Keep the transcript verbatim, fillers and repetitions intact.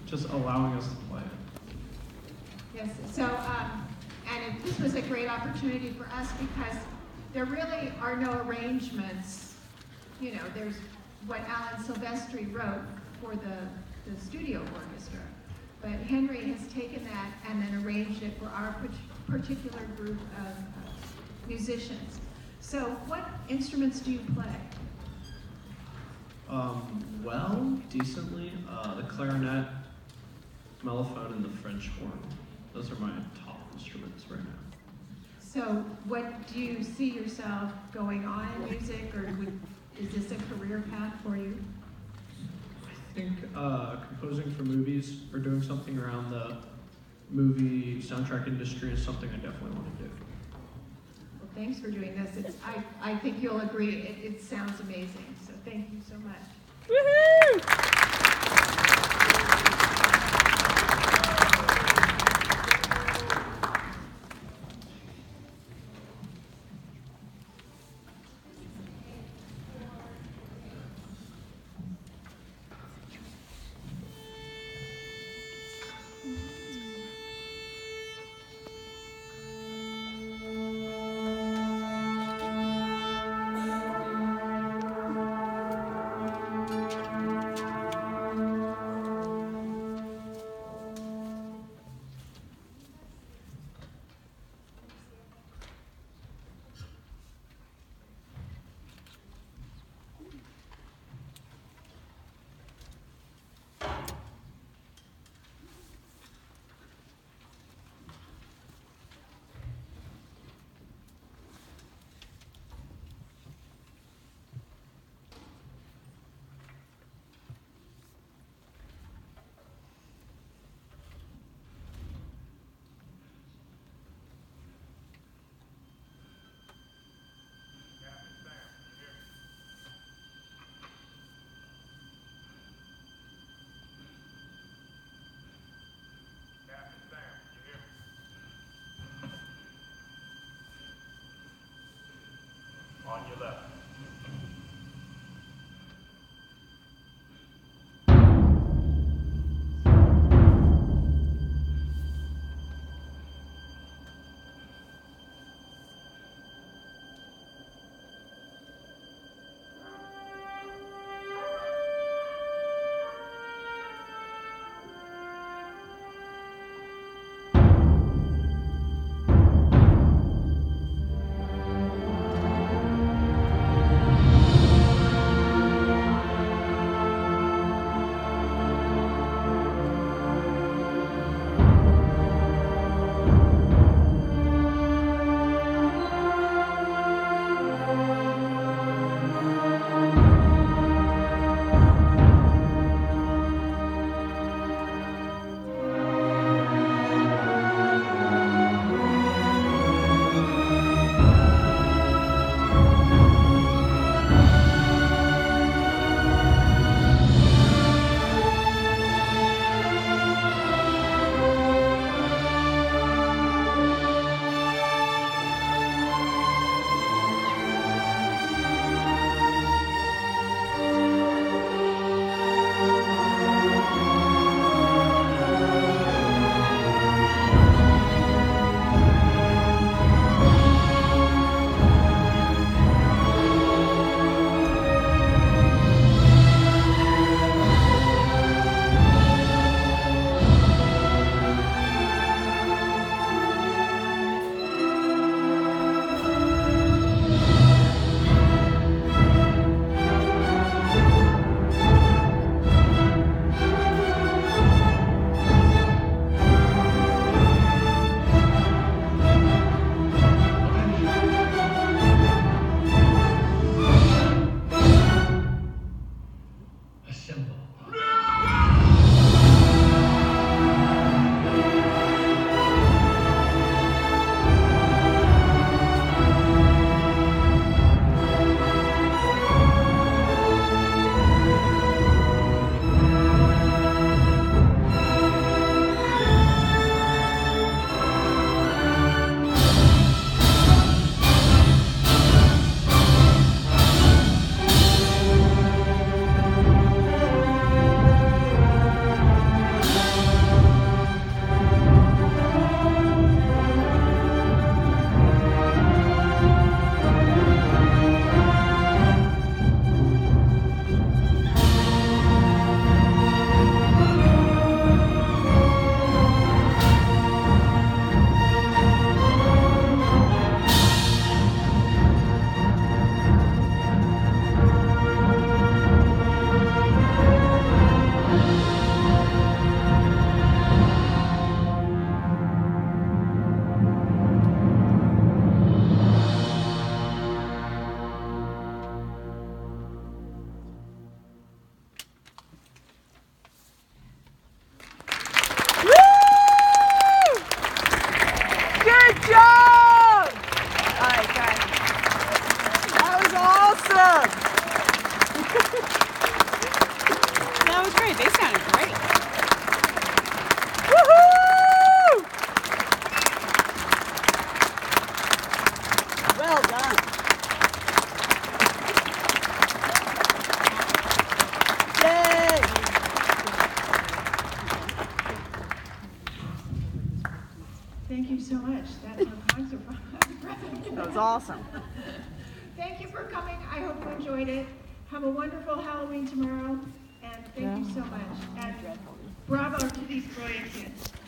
just allowing us to play it. Yes, so, um, and it, this was a great opportunity for us because there really are no arrangements. You know, there's what Alan Silvestri wrote for the, the studio orchestra, but Henry has taken that and then arranged it for our particular group of uh, musicians. So what instruments do you play? Um, well, decently, uh, the clarinet, mellophone, and the French horn. Those are my top instruments right now. So what do you see yourself going on in music, or would, is this a career path for you? I think uh, composing for movies or doing something around the movie soundtrack industry is something I definitely want to do. Well, thanks for doing this. It's, I, I think you'll agree, it, it sounds amazing. So thank you so much. Woohoo! On your left. Thank you so much. That's our concert. That was awesome. Thank you for coming. I hope you enjoyed it. Have a wonderful Halloween tomorrow, and thank you so much. And bravo to these brilliant kids.